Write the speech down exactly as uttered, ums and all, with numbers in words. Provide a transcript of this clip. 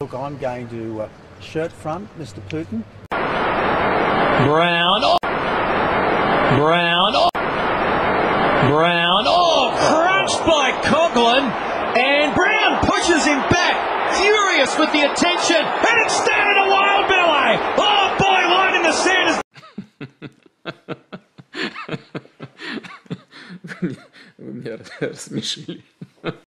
Look, I'm going to uh, Shirtfront, Mister Putin. Brown. Oh. Brown. Oh. Brown. Oh, crunched by Coughlin. And Brown pushes him back. Furious with the attention. And it's standing a wild ballet. Oh, boy, line in the sand is... Вы меня рассмешили.